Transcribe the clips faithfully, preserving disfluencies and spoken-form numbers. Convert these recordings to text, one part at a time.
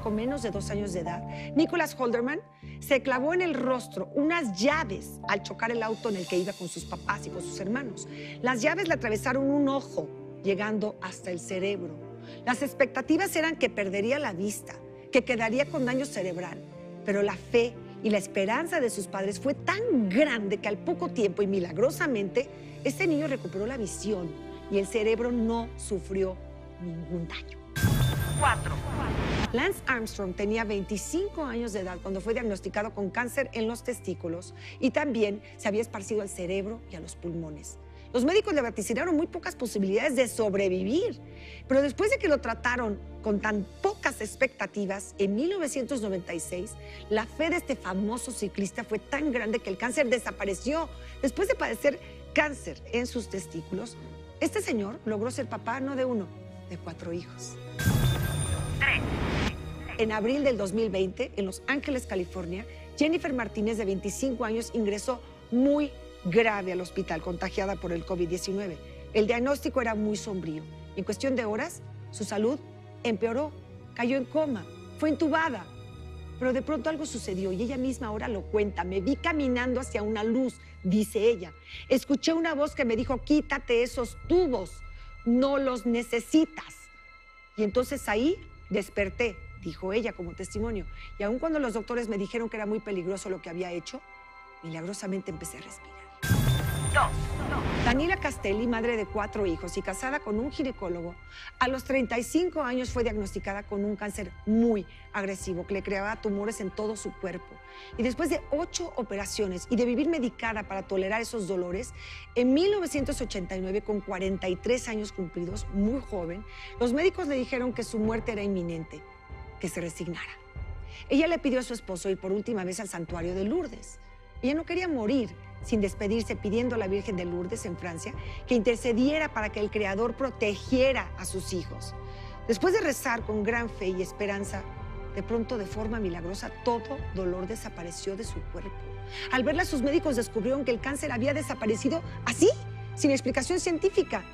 poco menos de dos años de edad, Nicholas Holderman se clavó en el rostro unas llaves al chocar el auto en el que iba con sus papás y con sus hermanos. Las llaves le atravesaron un ojo, llegando hasta el cerebro. Las expectativas eran que perdería la vista, que quedaría con daño cerebral, pero la fe y la esperanza de sus padres fue tan grande que al poco tiempo y milagrosamente, este niño recuperó la visión y el cerebro no sufrió ningún daño. Cuatro. Lance Armstrong tenía veinticinco años de edad cuando fue diagnosticado con cáncer en los testículos y también se había esparcido al cerebro y a los pulmones. Los médicos le vaticinaron muy pocas posibilidades de sobrevivir, pero después de que lo trataron con tan pocas expectativas, en mil novecientos noventa y seis, la fe de este famoso ciclista fue tan grande que el cáncer desapareció. Después de padecer cáncer en sus testículos, este señor logró ser papá no de uno, de cuatro hijos. Tres. En abril del dos mil veinte, en Los Ángeles, California, Jennifer Martínez, de veinticinco años, ingresó muy grave al hospital, contagiada por el COVID diecinueve. El diagnóstico era muy sombrío. En cuestión de horas, su salud empeoró, cayó en coma, fue intubada. Pero de pronto algo sucedió y ella misma ahora lo cuenta. Me vi caminando hacia una luz, dice ella. Escuché una voz que me dijo, quítate esos tubos, no los necesitas. Y entonces ahí desperté, dijo ella como testimonio. Y aun cuando los doctores me dijeron que era muy peligroso lo que había hecho, milagrosamente empecé a respirar. Dos. Daniela Castelli, madre de cuatro hijos y casada con un ginecólogo, a los treinta y cinco años fue diagnosticada con un cáncer muy agresivo que le creaba tumores en todo su cuerpo. Y después de ocho operaciones y de vivir medicada para tolerar esos dolores, en mil novecientos ochenta y nueve, con cuarenta y tres años cumplidos, muy joven, los médicos le dijeron que su muerte era inminente, que se resignara. Ella le pidió a su esposo ir por última vez al santuario de Lourdes. Ella no quería morir sin despedirse, pidiendo a la Virgen de Lourdes en Francia que intercediera para que el Creador protegiera a sus hijos. Después de rezar con gran fe y esperanza, de pronto, de forma milagrosa, todo dolor desapareció de su cuerpo. Al verla, sus médicos descubrieron que el cáncer había desaparecido así, sin explicación científica.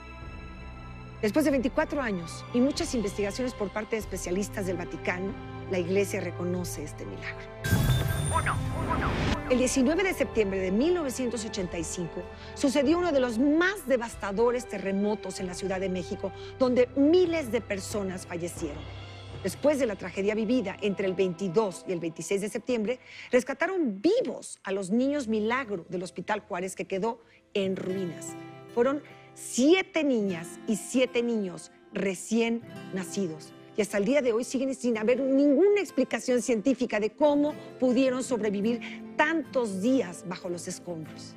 Después de veinticuatro años y muchas investigaciones por parte de especialistas del Vaticano, la Iglesia reconoce este milagro. Uno. Uno. El diecinueve de septiembre de mil novecientos ochenta y cinco sucedió uno de los más devastadores terremotos en la Ciudad de México, donde miles de personas fallecieron. Después de la tragedia vivida entre el veintidós y el veintiséis de septiembre, rescataron vivos a los niños Milagro del Hospital Juárez, que quedó en ruinas. Fueron siete niñas y siete niños recién nacidos. Y hasta el día de hoy siguen sin haber ninguna explicación científica de cómo pudieron sobrevivir tantos días bajo los escombros.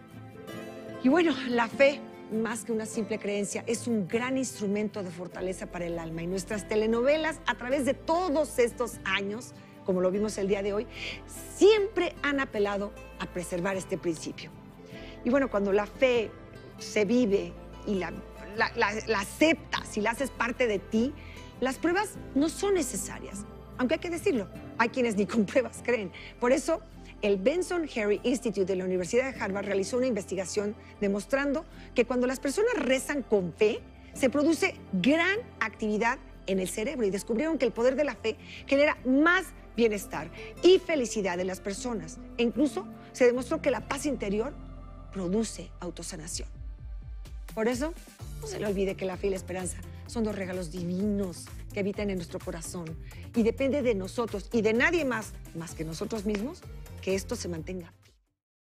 Y bueno, la fe, más que una simple creencia, es un gran instrumento de fortaleza para el alma. Y nuestras telenovelas, a través de todos estos años, como lo vimos el día de hoy, siempre han apelado a preservar este principio. Y bueno, cuando la fe se vive y la, la, la, la aceptas y la haces parte de ti, las pruebas no son necesarias, aunque hay que decirlo, hay quienes ni con pruebas creen. Por eso, el Benson Harry Institute de la Universidad de Harvard realizó una investigación demostrando que cuando las personas rezan con fe, se produce gran actividad en el cerebro y descubrieron que el poder de la fe genera más bienestar y felicidad en las personas. E incluso se demostró que la paz interior produce autosanación. Por eso, no se le olvide que la fe y la esperanza son dos regalos divinos que habitan en nuestro corazón y depende de nosotros y de nadie más, más que nosotros mismos, que esto se mantenga